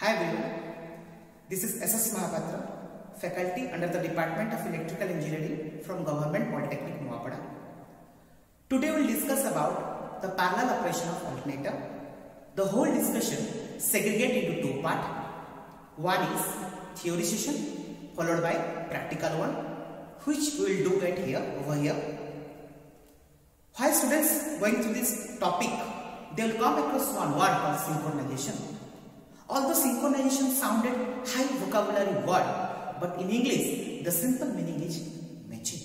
Hi everyone, this is S.S. Mahapatra, faculty under the Department of Electrical Engineering from Government Polytechnic Noapada. Today we will discuss about the parallel operation of alternator. The whole discussion segregated into two parts. One is theory session followed by practical one, which we will do it over here. While students going through this topic, they will come across one word called synchronization. Although synchronization sounded high vocabulary word, but in English the simple meaning is matching.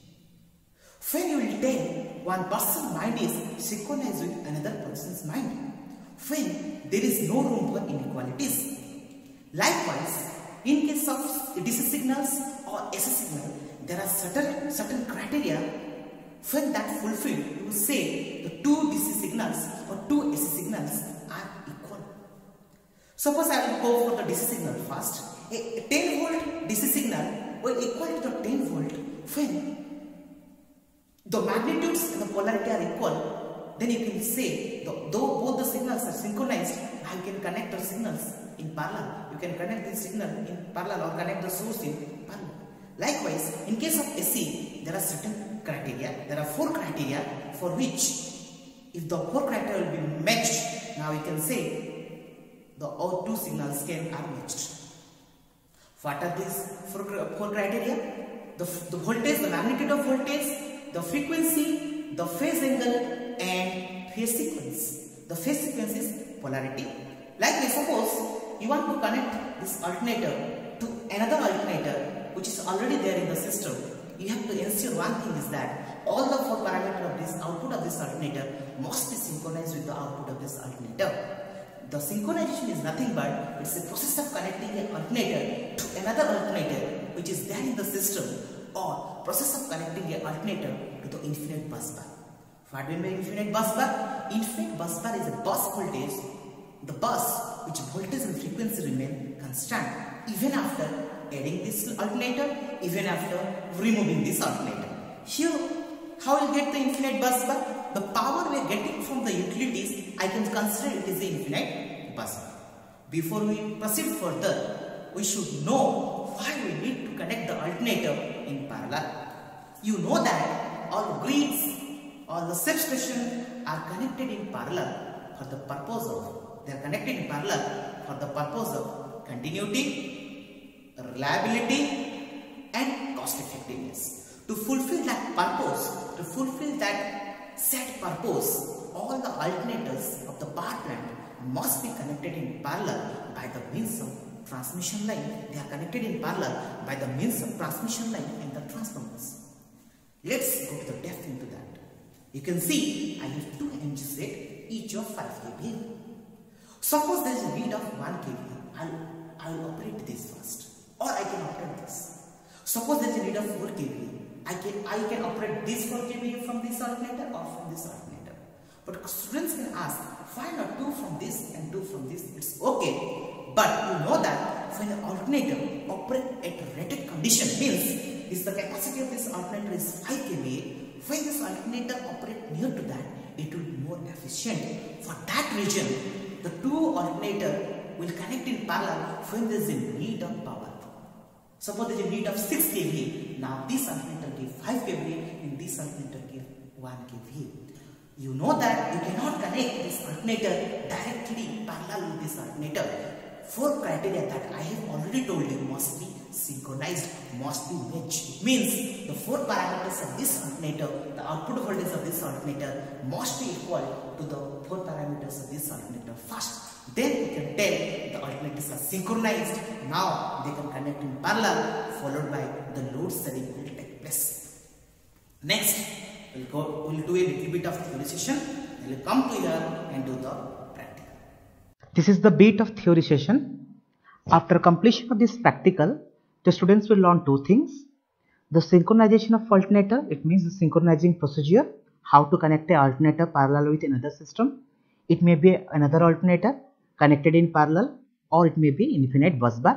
When you will tell one person's mind is synchronized with another person's mind, when there is no room for inequalities. Likewise, in case of DC signals or AC signal, there are certain criteria. When that fulfilled, you will say the two DC signals or two AC signals are equal. Suppose I will go for the DC signal first. A 10 volt DC signal will equal to the 10 volt when the magnitudes and the polarity are equal. Then you can say, though both the signals are synchronized, I can connect the signals in parallel. You can connect the signal in parallel or connect the source in parallel. Likewise, in case of AC, there are certain criteria. There are 4 criteria for which, if the 4 criteria will be matched, now we can say the all two signals are matched. What are these 4 criteria? The voltage, the magnitude of voltage, the frequency, the phase angle, and phase sequence. The phase sequence is polarity. Like suppose you want to connect this alternator to another alternator which is already there in the system. You have to ensure one thing is that all the 4 parameters of this output of this alternator must be synchronized with the output of this alternator. The synchronization is nothing but it's a process of connecting an alternator to another alternator which is there in the system, or process of connecting an alternator to the infinite bus bar. What do you mean by infinite bus bar? Infinite bus bar is a bus voltage, the bus which voltage and frequency remain constant even after adding this alternator, even after removing this alternator. Here, how will you get the infinite bus bar? The power we are getting from the utilities, I can consider it is the infinite bus bar. Before we proceed further, we should know why we need to connect the alternator in parallel. You know that all grids, all the substations are connected in parallel for the purpose of, continuity, reliability, and cost effectiveness. To fulfill that purpose, to fulfill that set purpose, all the alternators of the power plant must be connected in parallel by the means of transmission line. They are connected in parallel by the means of transmission line and the transformers. Let's go to the depth into that. You can see I have 2 MG set, each of 5 kVA. Suppose there is a need of 1 kVA. I will operate this first, or I can operate this. Suppose there is a need of 4 kVA. I can operate this 4 kVA from this alternator or from this alternator. But students can ask, why not 2 from this and 2 from this? It's okay. But you know that when an alternator operates at rated condition, means if the capacity of this alternator is 5 kVA, when this alternator operates near to that, it will be more efficient. For that reason, the 2 alternators will connect in parallel when there is a need of power. Suppose there is a need of 6 kVA. Now this alternator gives 5 kVA and this alternator gives 1 kVA. You know that you cannot connect this alternator directly parallel with this alternator. 4 criteria that I have already told you must be synchronized, must be matched. It means the 4 parameters of this alternator, the output voltage of this alternator must be equal to the 4 parameters of this alternator first. Then you can tell the alternators are synchronized. Now they can connect in parallel, followed by the load sharing will take place. Next, we'll do a little bit of theory session. Then we'll come to here and do the practical. This is the bit of theory session. After completion of this practical, the students will learn 2 things. The synchronization of alternator, it means the synchronizing procedure, how to connect an alternator parallel with another system. It may be another alternator connected in parallel, or it may be infinite bus bar.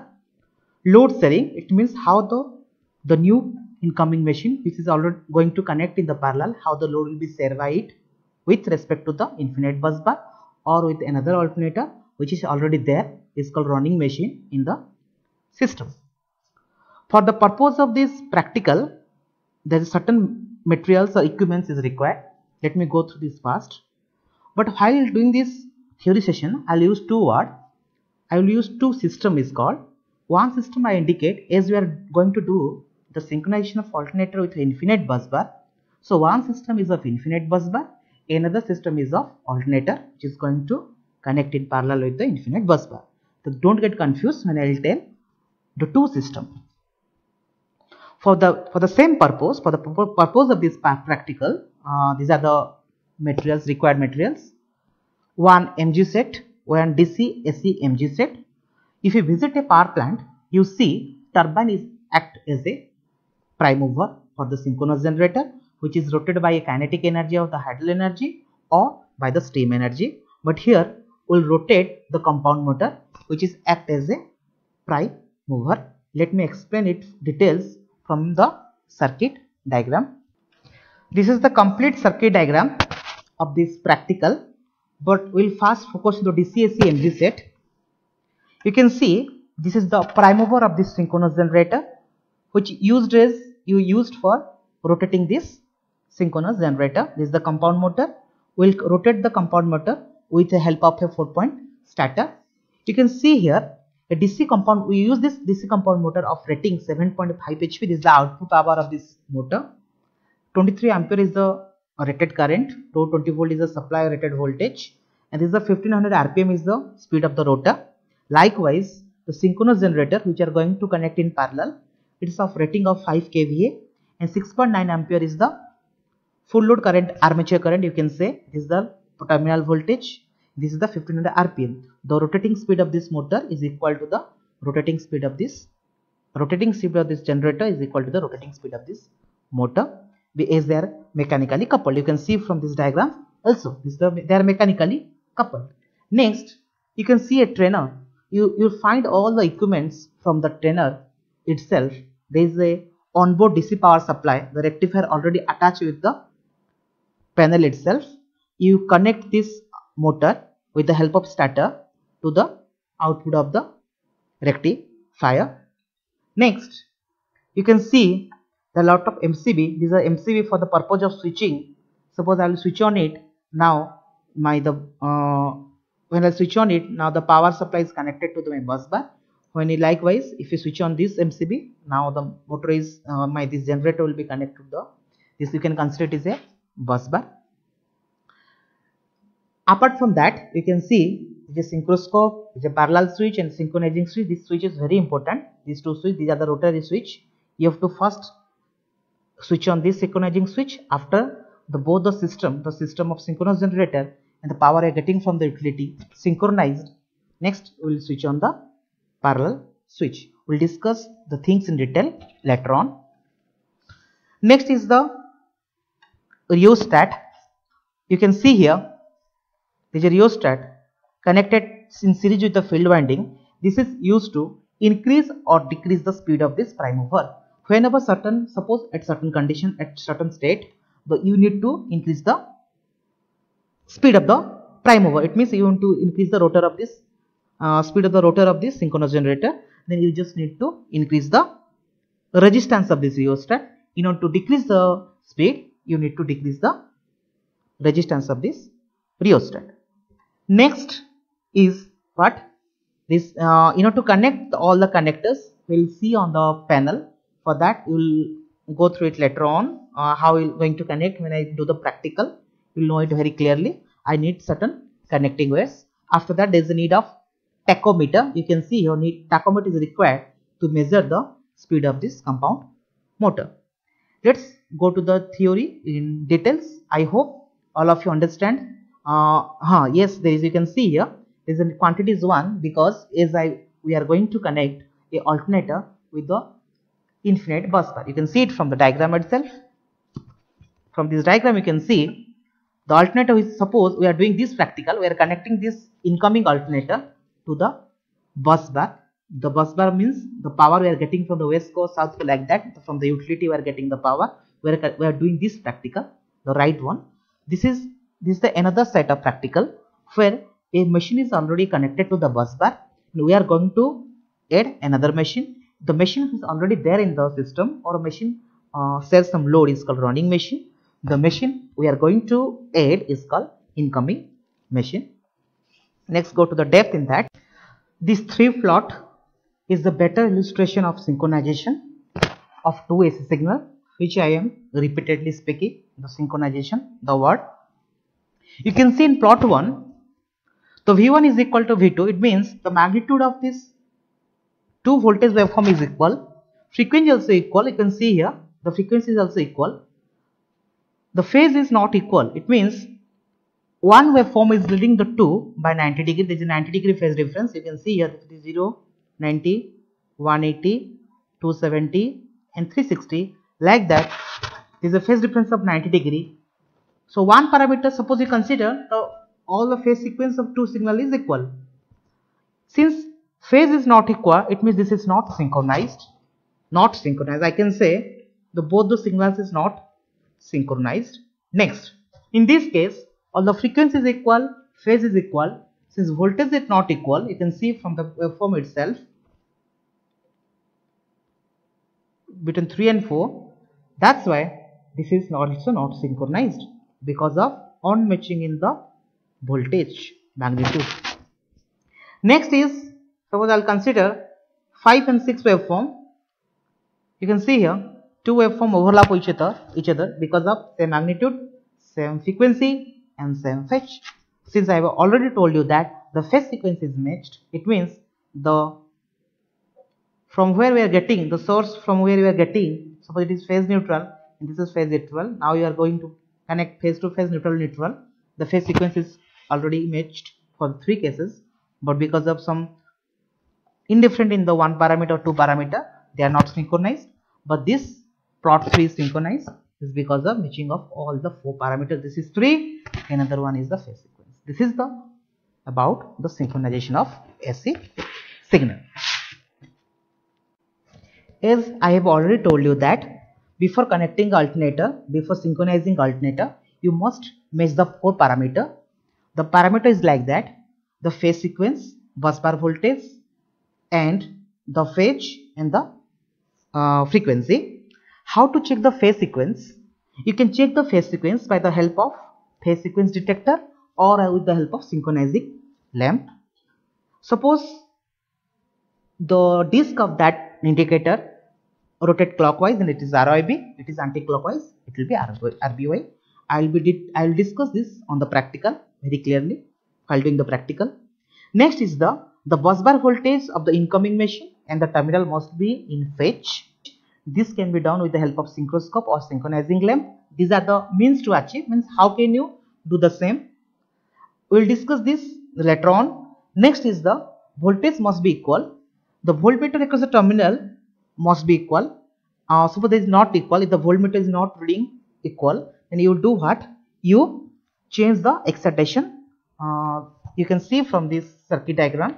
Load sharing, it means how the new incoming machine which is already going to connect in the parallel, how the load will be shared by it with respect to the infinite bus bar or with another alternator, which is already there, is called running machine in the system. For the purpose of this practical, there is certain materials or equipments is required. Let me go through this fast. But while doing this theory session, I will use two words. I will use two system is called. One system I indicate as we are going to do the synchronization of alternator with infinite bus bar. So one system is of infinite bus bar, another system is of alternator which is going to connect in parallel with the infinite bus bar. So don't get confused when I will tell the two system. For the same purpose, for the purpose of this practical, these are the materials, required materials. One MG set, one DC AC MG set. If you visit a power plant, you see turbine is act as a prime mover for the synchronous generator, which is rotated by a kinetic energy of the hydel energy or by the steam energy. But here we will rotate the compound motor, which is act as a prime mover. Let me explain its details from the circuit diagram. This is the complete circuit diagram of this practical, but we will first focus on the DC-AC MG set. You can see this is the prime mover of this synchronous generator, which you used for rotating this synchronous generator. This is the compound motor. We will rotate the compound motor with the help of a 4-point stator. You can see here a DC compound. We use this DC compound motor of rating 7.5 HP. This is the output power of this motor. 23 ampere is the rated current. 220 volt is the supply rated voltage, and this is the 1500 RPM is the speed of the rotor. Likewise, the synchronous generator which are going to connect in parallel, it is of rating of 5 kVA, and 6.9 ampere is the full load current, armature current. You can say this is the terminal voltage. This is the 1500 RPM. The rotating speed of this motor is equal to the rotating speed of this generator is equal to the rotating speed of this motor, as they are mechanically coupled. You can see from this diagram also they are mechanically coupled. Next, you can see a trainer. You find all the equipments from the trainer itself. There is a onboard DC power supply, the rectifier already attached with the panel itself. You connect this motor with the help of stator to the output of the rectifier. Next, you can see the lot of MCB. These are MCB for the purpose of switching. Suppose I will switch on it now. When I switch on it, now the power supply is connected to my bus bar. Likewise, if you switch on this MCB, now the motor is this generator will be connected to this. You can consider it is a bus bar. Apart from that, you can see the synchroscope, the parallel switch and synchronizing switch. This switch is very important. These two switches, these are the rotary switch. You have to first switch on this synchronizing switch. After both the system of synchronous generator and the power you are getting from the utility synchronized, next we will switch on the parallel switch. We will discuss the things in detail later on. Next is the rheostat. You can see here there is a rheostat connected in series with the field winding. This is used to increase or decrease the speed of this prime mover. Whenever suppose at certain condition, at certain state, you need to increase the speed of the prime mover. It means you want to increase the rotor of this speed of the rotor of this synchronous generator. Then you just need to increase the resistance of this rheostat. In order to decrease the speed, you need to decrease the resistance of this rheostat. Next is what this in order to connect all the connectors, we will see on the panel. For that, you will go through it later on. How you are going to connect when I do the practical, you will know it very clearly. I need certain connecting wires. After that, there is a need of tachometer. You can see your tachometer is required to measure the speed of this compound motor. Let's go to the theory in details. I hope all of you understand. Yes, there is. You can see here there is a quantity is 1 because we are going to connect a alternator with the infinite bus bar. You can see it from the diagram itself. From this diagram, you can see the alternator is, suppose we are doing this practical, we are connecting this incoming alternator to the bus bar. The bus bar means the power we are getting from the west coast, south coast, like that. From the utility we are getting the power. We are doing this practical, the right one. This is the another set of practical where a machine is already connected to the bus bar. We are going to add another machine. The machine is already there in the system, or a machine sells some load is called running machine. The machine we are going to add is called incoming machine. Next, go to the depth in that. This 3 plot is the better illustration of synchronization of two AC signal, which I am repeatedly speaking. The synchronization, the word. You can see in plot 1, the V1 is equal to V2. It means the magnitude of this two voltage waveform is equal. Frequency also equal. You can see here the frequency is also equal. The phase is not equal. It means one waveform is leading the two by 90 degree. There is a 90 degree phase difference. You can see here 0, 90, 180, 270 and 360. Like that, there is a phase difference of 90 degree. So one parameter, suppose you consider all the phase sequence of two signal is equal. Since phase is not equal, it means this is not synchronized. Not synchronized. I can say both the signals is not synchronized. Next, in this case, all the frequency is equal, phase is equal. Since voltage is not equal, you can see from the waveform itself between 3 and 4. That's why this is also not synchronized, because of unmatching in the voltage magnitude. Next is, suppose I'll consider 5 and 6 waveform. You can see here two waveform overlap each other because of same magnitude, same frequency and same phase. Since I have already told you that the phase sequence is matched, it means from where we are getting the source, from where we are getting, suppose it is phase neutral and this is phase neutral. Now you are going to connect phase to phase, neutral. The phase sequence is already matched for 3 cases, but because of some indifferent in the 1 parameter or 2 parameter, they are not synchronized. But this plot 3 is synchronized is because of matching of all the 4 parameters. This is 3, another one is the phase sequence. This is about the synchronization of AC signal. As I have already told you that before connecting alternator, before synchronizing alternator, you must match the 4 parameter. The parameter is like that: the phase sequence, bus bar voltage, and the phase and the frequency. How to check the phase sequence? You can check the phase sequence by the help of phase sequence detector or with the help of synchronizing lamp. Suppose the disc of that indicator rotate clockwise and it is RYB, it is anti-clockwise, it will be RBY. I will discuss this on the practical very clearly while doing the practical. Next is the bus bar voltage of the incoming machine and the terminal must be in phase. This can be done with the help of synchroscope or synchronizing lamp. These are the means to achieve. Means how can you do the same? We will discuss this later on. Next is the voltage must be equal. The voltmeter across the terminal must be equal. Suppose it is not equal, if the voltmeter is not reading equal, then you do what? You change the excitation. You can see from this circuit diagram.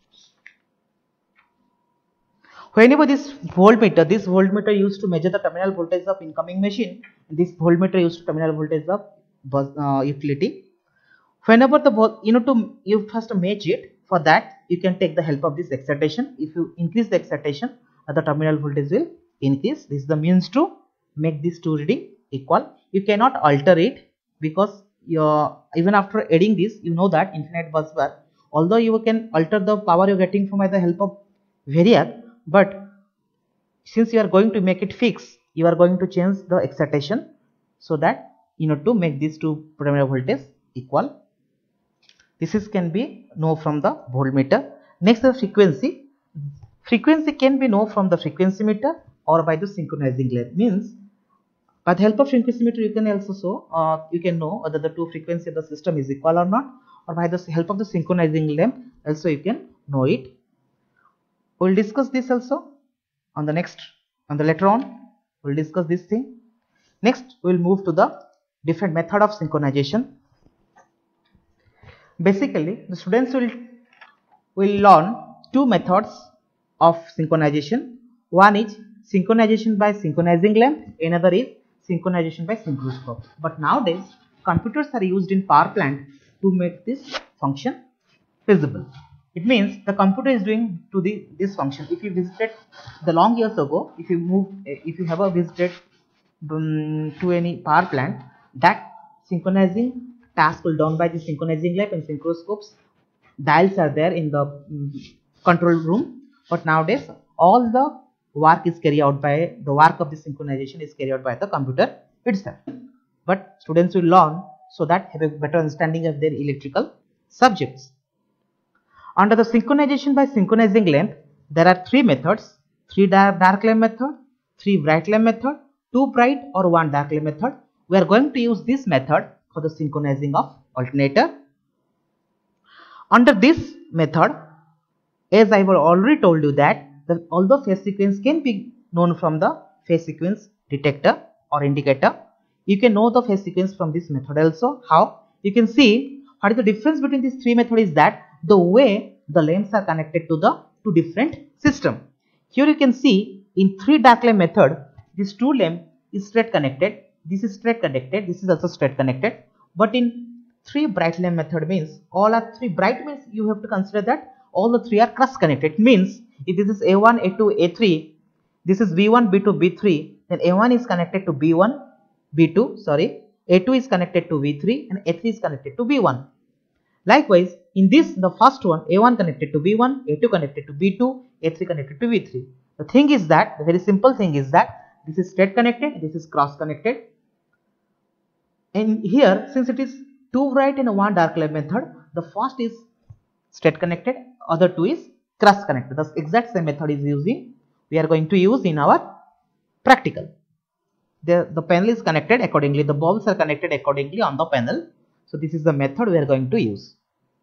Whenever this voltmeter used to measure the terminal voltage of incoming machine, this voltmeter used to terminal voltage of bus, utility. Whenever you first match it, for that you can take the help of this excitation. If you increase the excitation, the terminal voltage will increase. This is the means to make these two reading equal. You cannot alter it because even after adding this, you know that infinite bus bar, although you can alter the power you are getting from by the help of variac, but since you are going to make it fixed, you are going to change the excitation so that to make these two terminal voltage equal. This can be known from the voltmeter. Next, the frequency. Frequency can be known from the frequency meter or by the synchronizing lamp. Means by the help of frequency meter, you can also you can know whether the two frequency of the system is equal or not, or by the help of the synchronizing lamp also you can know it. We will discuss this also on the later on. We will discuss this thing. Next, we will move to the different method of synchronization. Basically, the students will learn 2 methods of synchronization. One is synchronization by synchronizing lamp, another is synchronization by synchroscope. But nowadays, computers are used in power plant to make this function. feasible. It means the computer is doing to this function. If you visited the long years ago, if you have visited to any power plant, that synchronizing task will done by the synchronizing lamp and synchronoscopes. Dials are there in the control room, but nowadays all the work is carried out by the work of the synchronization is carried out by the computer itself. But students will learn so that have a better understanding of their electrical subjects. Under the synchronization by synchronizing lamp, there are three methods: 3 dark lamp method, 3 bright lamp method, 2 bright or 1 dark lamp method. We are going to use this method for the synchronizing of alternator. Under this method, as I have already told you that although phase sequence can be known from the phase sequence detector or indicator, you can know the phase sequence from this method also. How? You can see what is the difference between these three methods is that the way the lamps are connected to the two different system. Here you can see in 3 dark lamp method, this 2 lamp is straight connected, this is straight connected, this is also straight connected. But in 3 bright lamp method means all are 3 bright means you have to consider that all the 3 are cross connected. Means if this is A1, A2, A3, this is B1, B2, B3, then A1 is connected to B1, B2, sorry, A2 is connected to V3 and A3 is connected to B1. Likewise, in this, the first one, A1 connected to B1, A2 connected to B2, A3 connected to V3. The thing is that, the very simple thing is that this is straight connected, this is cross connected. And here, since it is 2 bright and 1 dark lamp method, the first is straight connected, other 2 is cross connected. The exact same method is using, we are going to use in our practical. The panel is connected accordingly, the bulbs are connected accordingly on the panel. So this is the method we are going to use.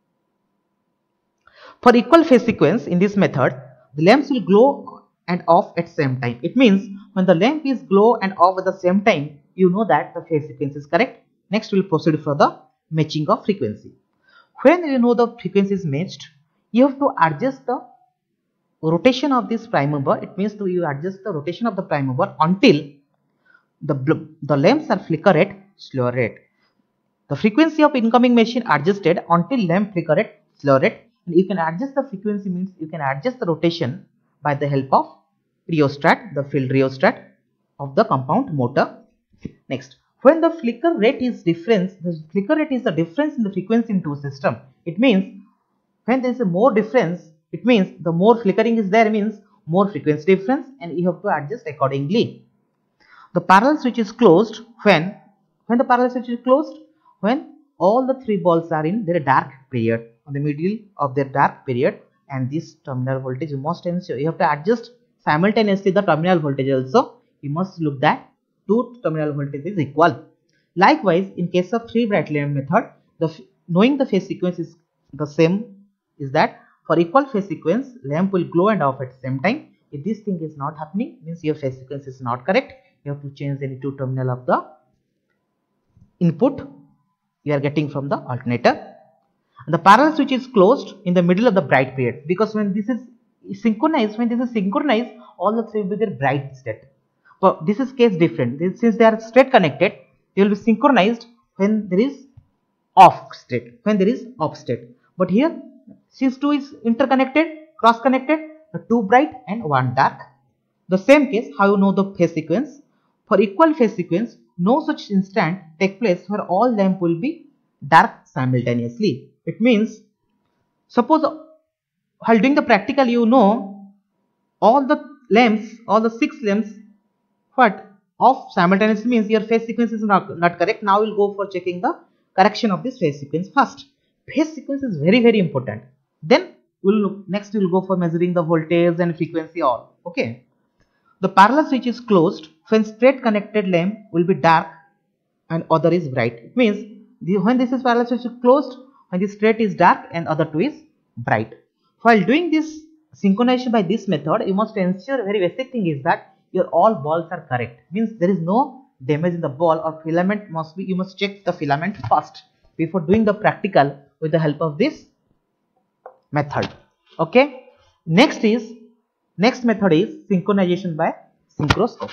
For equal phase sequence in this method, the lamps will glow and off at same time. It means when the lamp is glow and off at the same time, you know that the phase sequence is correct. Next we will proceed for the matching of frequency. When you know the frequency is matched, you have to adjust the rotation of this prime mover. It means you adjust the rotation of the prime mover until the lamps are flicker at slower rate. The frequency of incoming machine adjusted until lamp flicker at slower rate. And you can adjust the frequency means you can adjust the rotation by the help of rheostat, the field rheostat of the compound motor. Next, when the flicker rate is difference, the flicker rate is the difference in the frequency in two system. It means when there is a more difference, it means the more flickering is there means more frequency difference, and you have to adjust accordingly. The parallel switch is closed when the parallel switch is closed when all the 3 bulbs are in their dark period, on the middle of their dark period, and this terminal voltage you must ensure you have to adjust simultaneously the terminal voltage also. You must look that 2 terminal voltage is equal. Likewise, in case of 3 bright lamp method, knowing the phase sequence is the same, is that for equal phase sequence, lamp will glow and off at the same time. If this thing is not happening, means your phase sequence is not correct. You have to change any 2 terminal of the input you are getting from the alternator. And the parallel switch is closed in the middle of the bright period, because when this is synchronized, all the 3 will be their bright state. But this is case different. Since they are straight connected, they will be synchronized when there is off state. But here, since 2 is interconnected, cross connected, the 2 bright and 1 dark. The same case, how you know the phase sequence? For equal phase sequence, no such instant take place where all lamp will be dark simultaneously. It means, suppose while doing the practical, you know all the lamps, all the 6 lamps, off simultaneously means your phase sequence is not correct. Now we'll go for checking the correction of this phase sequence first. Phase sequence is very, very important. Then next we'll go for measuring the voltage and frequency all. Okay. The parallel switch is closed when straight connected lamp will be dark and other is bright. It means when this is parallel switch is closed, when this straight is dark and other 2 is bright. While doing this synchronization by this method, you must ensure a very basic thing is that your all bulbs are correct. Means there is no damage in the bulb or filament must be, you must check the filament first before doing the practical with the help of this method. Okay. Next method is synchronization by synchronoscope.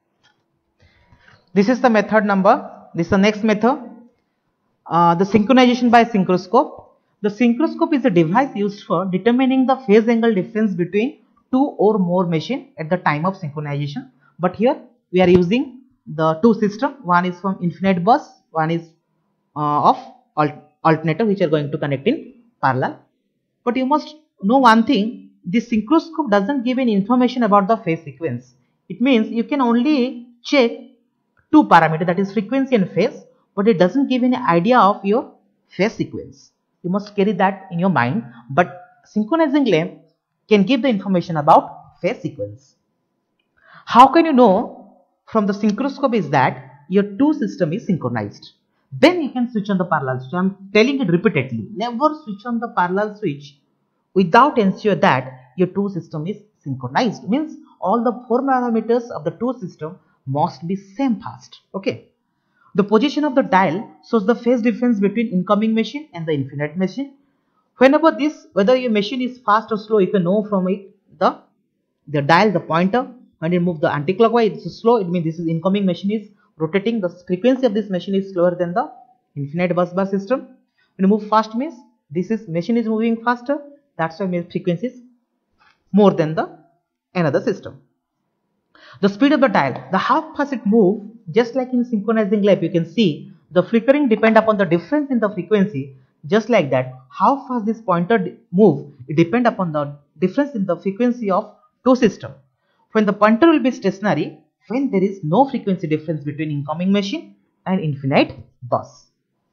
This is the method number. This is the next method. The synchronization by synchronoscope. The synchroscope is a device used for determining the phase angle difference between two or more machines at the time of synchronization. But here we are using the two systems. One is from infinite bus, one is of alternator, which are going to connect in parallel. But you must know one thing, this synchroscope doesn't give any information about the phase sequence. It means you can only check two parameters, that is frequency and phase, but it doesn't give any idea of your phase sequence. You must carry that in your mind, but synchronizing lamp can give the information about phase sequence. How can you know from the synchroscope is that your two system is synchronized? Then you can switch on the parallel switch. I am telling it repeatedly, never switch on the parallel switch without ensure that your two system is synchronized. Means all the four parameters of the two system must be same fast. Okay. The position of the dial shows the phase difference between incoming machine and the infinite machine. Whenever this, whether your machine is fast or slow, you can know from it the dial, the pointer. When you move the anti-clockwise, it's slow. It means this is incoming machine is rotating. The frequency of this machine is slower than the infinite bus bar system. When you move fast, means this is machine is moving faster. That's why frequency is more than the another system. The speed of the dial, the how fast it moves, just like in synchronizing lamp, you can see the flickering depend upon the difference in the frequency. Just like that, how fast this pointer move, it depend upon the difference in the frequency of two system. When the pointer will be stationary, when there is no frequency difference between incoming machine and infinite bus.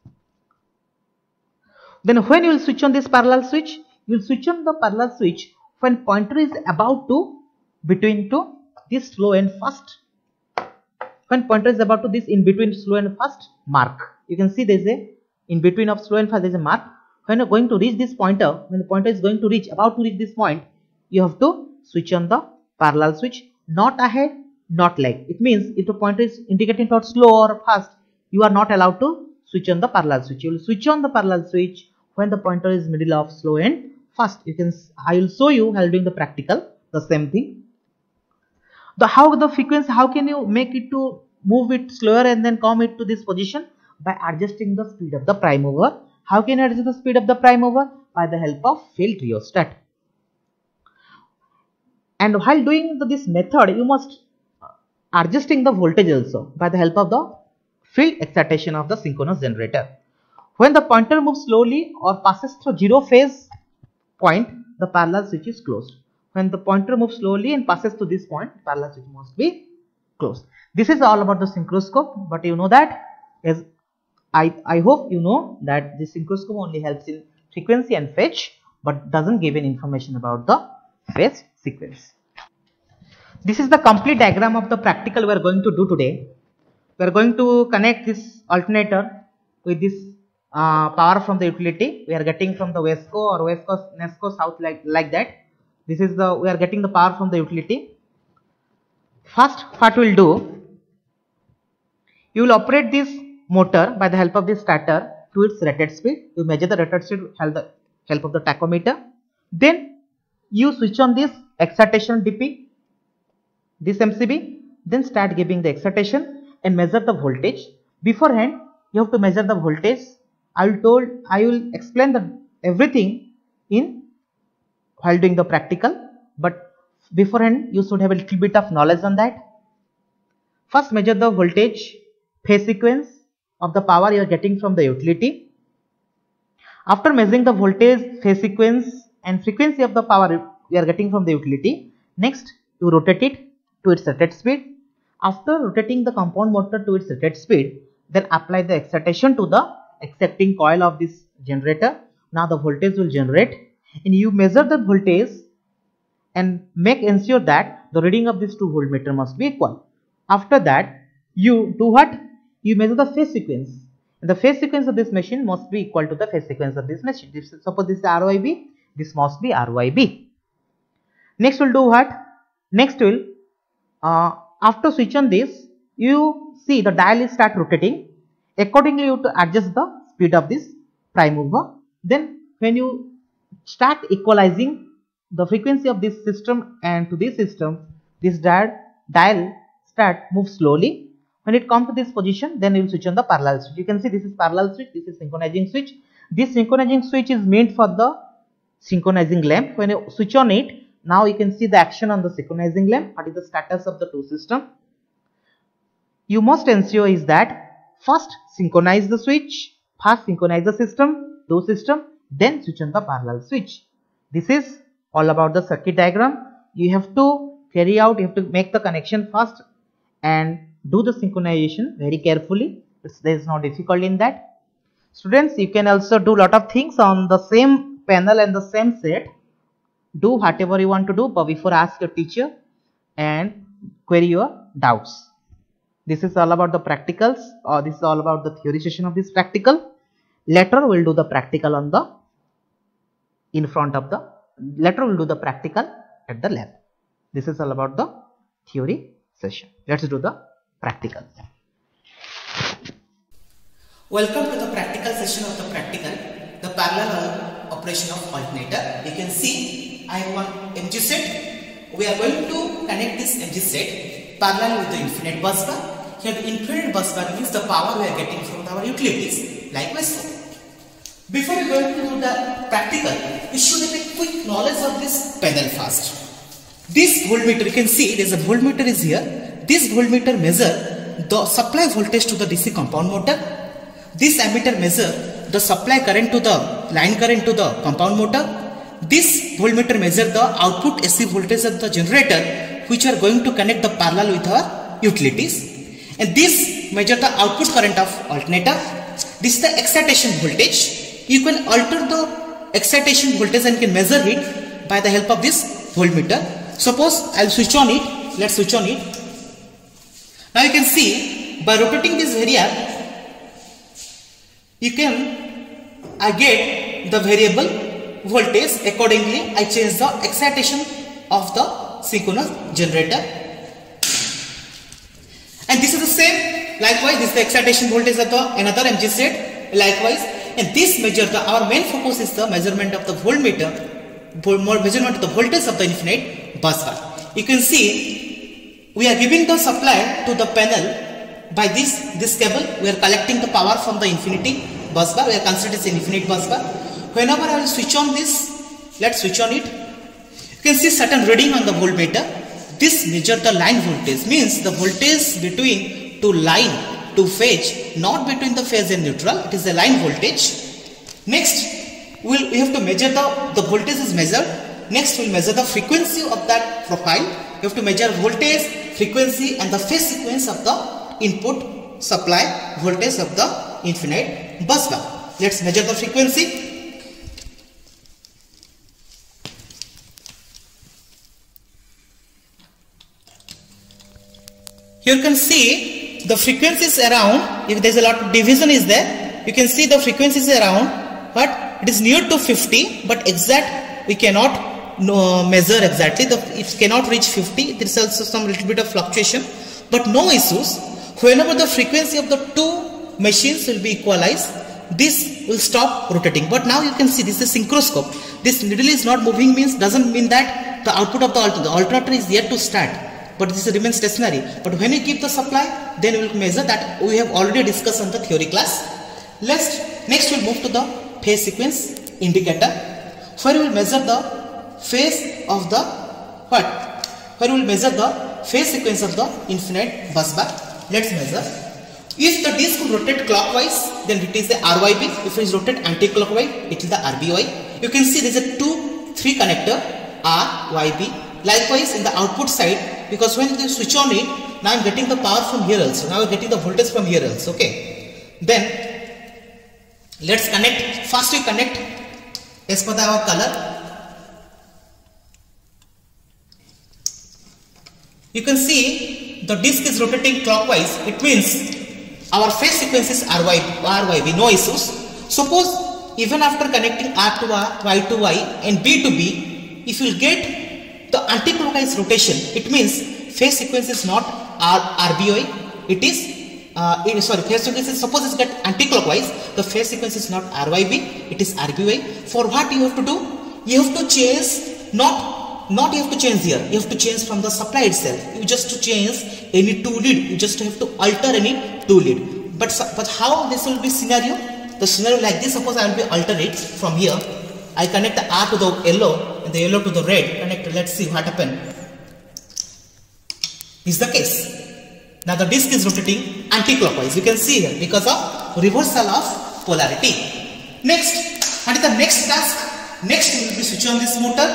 Then when you will switch on this parallel switch, you will switch on the parallel switch when pointer is about to between to this slow and fast. When pointer is about to this in between slow and fast mark, you can see there is a in between of slow and fast there is a mark. When you are going to reach this pointer, when the pointer is going to reach about to reach this point, you have to switch on the parallel switch, not ahead, not like. It means if the pointer is indicating towards slow or fast, you are not allowed to switch on the parallel switch. You will switch on the parallel switch when the pointer is middle of slow and fast. You can, I will show you while doing the practical the same thing. How the frequency, how can you make it to move it slower and then come it to this position? By adjusting the speed of the prime mover. How can you adjust the speed of the prime mover? By the help of field rheostat. And while doing this method, you must adjusting the voltage also by the help of the field excitation of the synchronous generator. When the pointer moves slowly or passes through zero phase point, the parallel switch is closed. When the pointer moves slowly and passes to this point, parallel switch must be closed. This is all about the synchroscope, but you know that, as I hope you know that the synchroscope only helps in frequency and phase, but doesn't give any information about the phase sequence. This is the complete diagram of the practical we are going to do today. We are going to connect this alternator with this power from the utility. We are getting from the Wesco or Nesco South like that. This is the, we are getting the power from the utility. First, what we will do, you will operate this motor by the help of this starter to its rated speed. You measure the rated speed with the help of the tachometer. Then you switch on this excitation DP, this MCB, then start giving the excitation and measure the voltage. Beforehand, you have to measure the voltage. I will explain everything in while doing the practical, but beforehand you should have a little bit of knowledge on that. First, measure the voltage, phase sequence of the power you are getting from the utility. After measuring the voltage, phase sequence and frequency of the power you are getting from the utility, next you rotate it to its rated speed. After rotating the compound motor to its rated speed, then apply the excitation to the accepting coil of this generator. Now the voltage will generate, and you measure the voltage and ensure that the reading of this 2 voltmeter must be equal. After that, you do what? You measure the phase sequence. And the phase sequence of this machine must be equal to the phase sequence of this machine. Suppose this is RYB, this must be RYB. Next we'll do what? Next we'll after switch on this, you see the dial is start rotating. Accordingly, you have to adjust the speed of this prime mover. Then when you start equalizing the frequency of this system and to this system, this dial start move slowly. When it comes to this position, then you will switch on the parallel switch. You can see this is parallel switch, this is synchronizing switch. This synchronizing switch is meant for the synchronizing lamp. When you switch on it, now you can see the action on the synchronizing lamp. What is the status of the two systems? You must ensure is that first synchronize the switch, first synchronize the two system, then switch on the parallel switch. This is all about the circuit diagram. You have to carry out, you have to make the connection first and do the synchronization very carefully. There is no difficulty in that. Students, you can also do lot of things on the same panel and the same set. Do whatever you want to do, but before ask your teacher and query your doubts. This is all about the practicals, or this is all about the theory session of this practical. Later we'll do the practical on the later we'll do the practical at the lab. This is all about the theory session. Let's do the practical. Welcome to the practical session of the practical, the parallel operation of alternator. You can see I have one MG set. We are going to connect this MG set parallel with the infinite bus bar. Here the infinite bus bar means the power we are getting from our utilities. Likewise, before we go into the practical, we should have a quick knowledge of this panel first. This voltmeter, you can see there is a voltmeter is here. This voltmeter measure the supply voltage to the DC compound motor. This ammeter measure the supply current to the line current to the compound motor. This voltmeter measure the output AC voltage of the generator, which are going to connect the parallel with our utilities. And this measure the output current of alternator. This is the excitation voltage. You can alter the excitation voltage and can measure it by the help of this voltmeter. Suppose I'll switch on it. Let's switch on it. Now you can see by rotating this variable, you can get the variable voltage. Accordingly, I change the excitation of the synchronous generator. And this is the same. Likewise, this is the excitation voltage of the another MG set. Likewise, and this measure our main focus is the measurement of the voltmeter, measurement of the voltage of the infinite bus bar. You can see we are giving the supply to the panel by this cable. We are collecting the power from the infinity bus bar. We are considering this infinite bus bar. Whenever I will switch on this, let's switch on it. You can see certain reading on the voltmeter. This measure the line voltage, means the voltage between two line to phase, not between the phase and neutral. It is the line voltage. Next, we have to measure the voltage is measured. Next, we will measure the frequency of that profile. You have to measure voltage, frequency, and the phase sequence of the input supply voltage of the infinite bus bar. Let's measure the frequency. Here you can see the frequencies around. If there is a lot of division is there, you can see the frequencies around, but it is near to 50, but exact we cannot measure exactly. It cannot reach 50. There is also some little bit of fluctuation, but no issues. Whenever the frequency of the two machines will be equalized, this will stop rotating. But now you can see this is synchroscope. This needle is not moving, means doesn't mean that the output of the alternator is yet to start, but this remains stationary. But when you keep the supply, then we will measure that. We have already discussed on the theory class. Next we will move to the phase sequence indicator, where we will measure the phase of the where we will measure the phase sequence of the infinite bus bar. Let's measure. If the disc will rotate clockwise, then it is the RYB. If it is rotate anti-clockwise, it is the RBY. You can see there is a 2-3 connector RYB. Likewise, in the output side, because when you switch on it, now I am getting the power from here also. Now I am getting the voltage from here also. Okay. Then let's connect. First we connect as per our color. You can see the disc is rotating clockwise. It means our phase sequence is RYB, no issues. Suppose even after connecting R to R, Y to Y and B to B, if you get the anti-clockwise rotation, it means phase sequence is not RBY, it is phase sequence is, suppose it's got anti-clockwise, the phase sequence is not RYB, it is RBY. For what you have to do? You have to change, not you have to change here, you have to change from the supply itself. You just to change any two lead, you just have to alter any two lead. But how this will be scenario? the scenario like this. Suppose I will be alternate from here. I connect the R to the yellow and the yellow to the red. Connect. Let's see what happens. This is the case. Now the disc is rotating anti-clockwise. You can see here because of reversal of polarity. Next, what is the next task? Next, we will be switch on this motor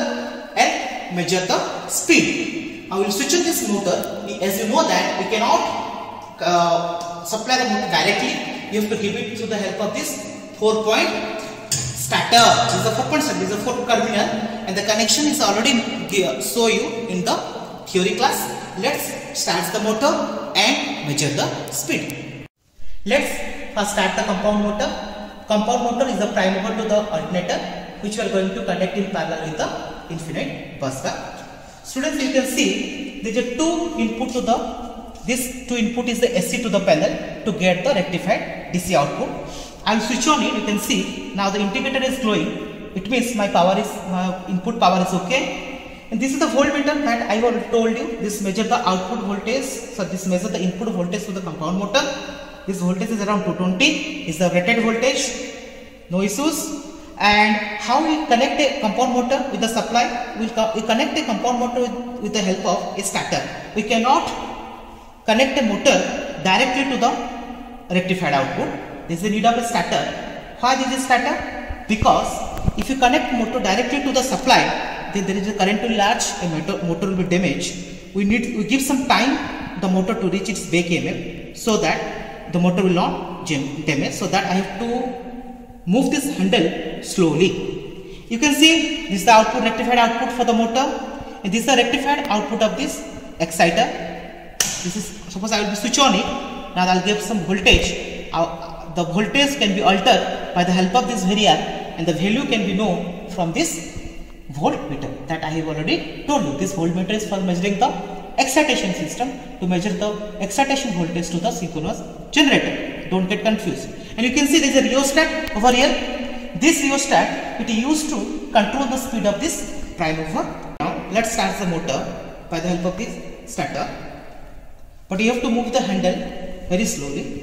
and measure the speed. I will switch on this motor. As you know that we cannot supply the motor directly. You have to give it through the help of this 4-point starter. This is a 4-point starter. This is a 4 terminal, and the connection is already show you in the theory class. Let's start the motor and measure the speed. Let's first start the compound motor. Compound motor is the prime mover to the alternator, which we are going to connect in parallel with the infinite bus bar. Students, you can see there is a 2 input to the. This 2 input is the SC to the panel to get the rectified DC output. I will switch on it. You can see now the indicator is glowing. It means my input power is okay. And this is the voltmeter that I already told you. This measure the output voltage. So this measure the input voltage to the compound motor. This voltage is around 220. Is the rated voltage. No issues. And how we connect a compound motor with the supply? We connect a compound motor with the help of a starter. We cannot connect a motor directly to the rectified output. There is a need of a starter. Why this is starter? Because if you connect motor directly to the supply, then there is a current will large, a motor will be damaged. We give some time the motor to reach its back EMF so that the motor will not damage. So that I have to move this handle slowly. You can see this is the output, rectified output for the motor, and this is the rectified output of this exciter. This is, suppose I will switch on it. Now I will give some voltage. The voltage can be altered by the help of this variac, and the value can be known from this voltmeter that I have already told you. This voltmeter is for measuring the excitation system, to measure the excitation voltage to the synchronous generator. Don't get confused. And you can see there is a rheostat over here. This rheostat it is used to control the speed of this prime mover. Now let's start the motor by the help of this starter. But you have to move the handle very slowly.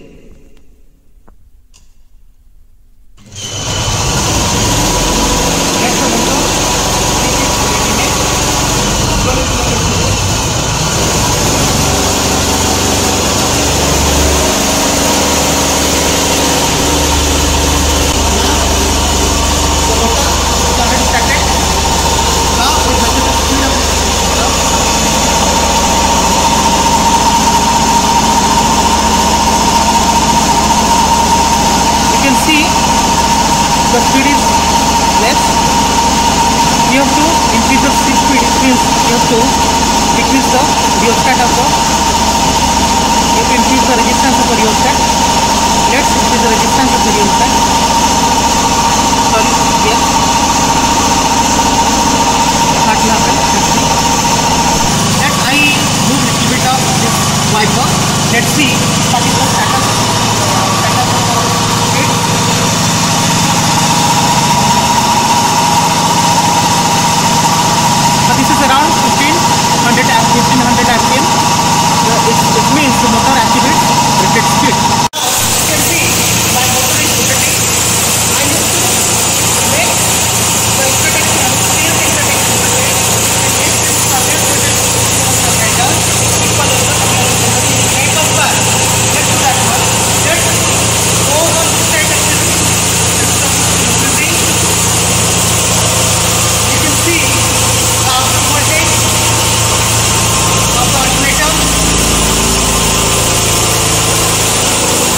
The speed is less. You have to increase the speed. It means you have to decrease the rheostat of the. You have to increase the resistance of the rheostat. Let's increase the resistance of the rheostat. Sorry, yes. What will happen? Let's I move a little bit of this wiper. Let's see what is the status. This is around 1500 RPM. It means the motor activates rated speed. You can see my motor is rotating. I need to make the excitation, clear the excitation voltage, and make this current voltage of the meter equal to the rate of bar. Let's do that one. Let's go on this side activity. You can see voltage of the alternator.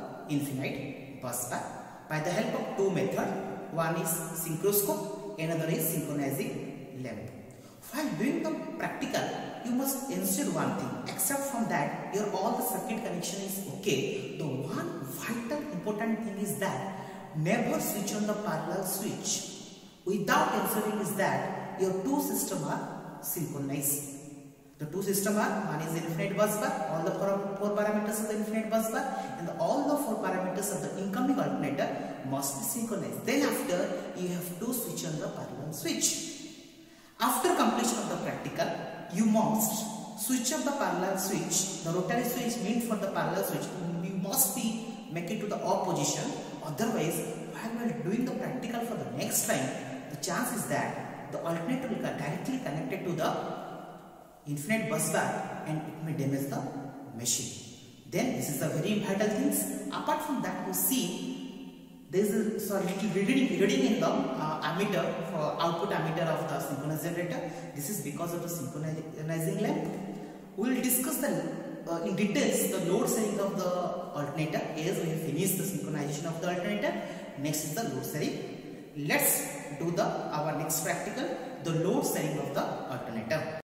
infinite bus bar by the help of two methods. One is synchroscope, another is synchronizing lamp. While doing the practical, you must ensure one thing. Except from that, your all the circuit connection is okay. The one vital important thing is that never switch on the parallel switch without ensuring is that your two systems are synchronized. The two systems are, one is infinite bus bar, all the four parameters of the infinite bus bar, and all the four parameters of the incoming alternator must be synchronized. Then after, you have to switch on the parallel switch. After completion of the practical, you must switch off the parallel switch. The rotary switch meant for the parallel switch, you must make it to the off position. Otherwise, while you are doing the practical for the next time, the chance is that the alternator will get directly connected to the infinite bus bar and it may damage the machine. Then this is the very vital things. Apart from that, you see there is a reading in the ammeter, for output ammeter of the synchronous generator. This is because of the synchronizing lamp. We will discuss in details the load setting of the alternator as we finish the synchronization of the alternator. Next is the load setting. Let's do our next practical, the load setting of the alternator.